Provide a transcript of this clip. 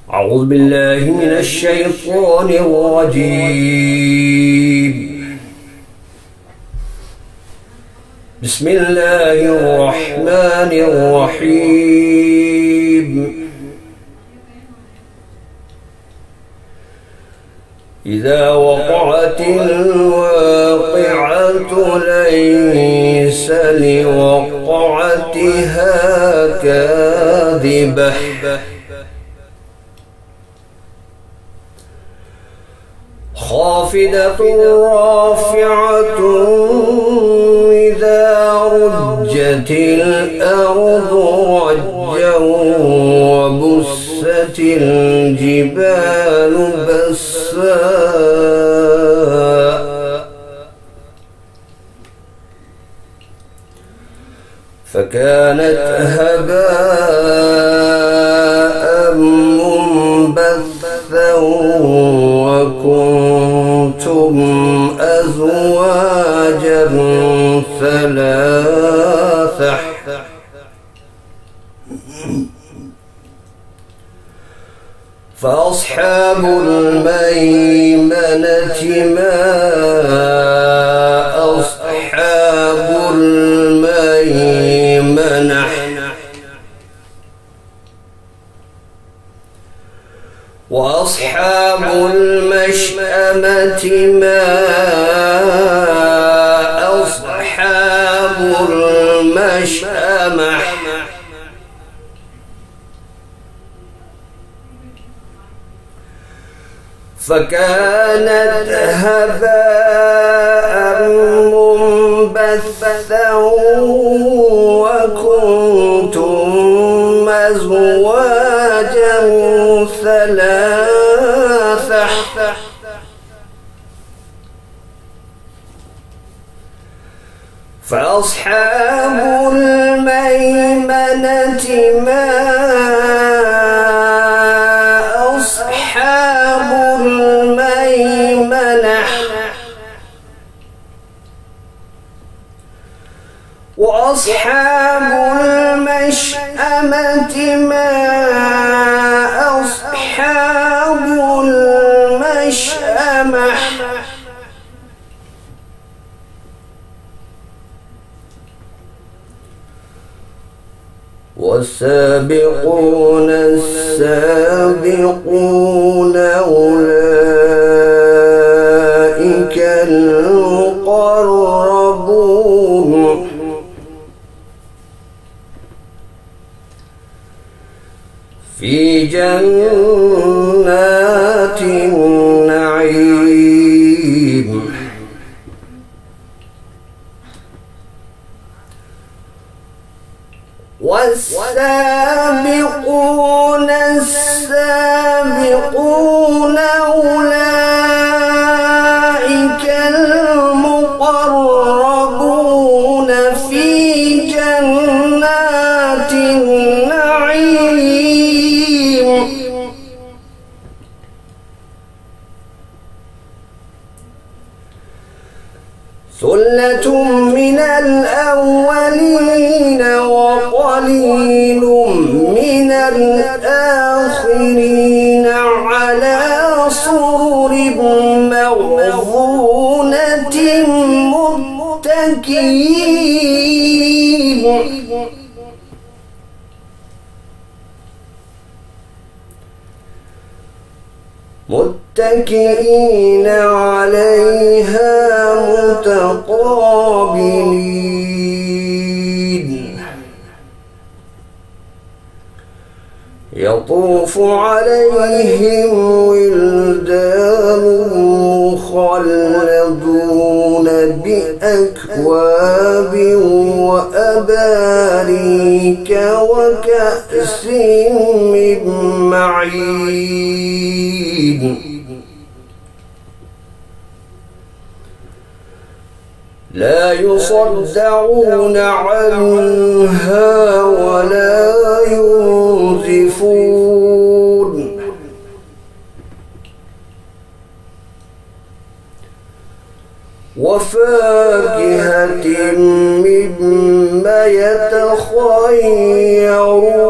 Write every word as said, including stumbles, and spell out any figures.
أعوذ بالله من الشيطان الرجيم. بسم الله الرحمن الرحيم. إذا وقعت الواقعة ليس لوقعتها كاذبة خافضة رافعة إذا رجت الأرض رجا وبست الجبال بسا فكانت هباء منبثا وكنتم أزواجا ثلاثة فأصحاب الميمنة ما أصحاب الميمنة وأصحاب المشأمة ما أصحاب المشأمة فكانت هباء منبثا وكنتم أزواجا ثلاثة فأصحاب الميمنة ما أصحاب الميمنة وأصحاب المشأمة ما أصحاب المشأمة والسابقون السابقون أولئك المقربون في جنات النعيم والسابقون السابقون أولئك المقربون في جنات النعيم ثلة من الأولين وقليل من الآخرين على سرر موضونة متكئين متكئين عليها متقابلين يطوف عليهم ولدان مخلدون بأكواب وأباريك وكأس من معين لا يصدعون عنها ولا ينزفون وفاكهة مما يتخيرون